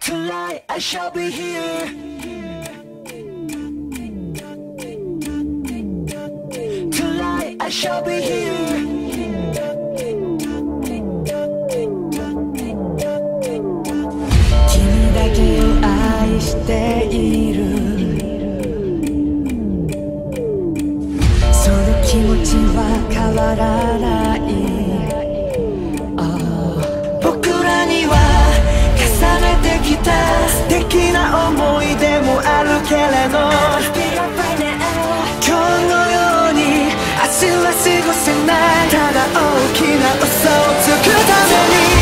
Tonight I shall be here. Tonight I shall be here.君だけを愛している。その気持ちは変わらない。僕らには重ねてきた素敵な思い出もあるけれど、今日のように明日は過ごせない。ただ大きな嘘をつくために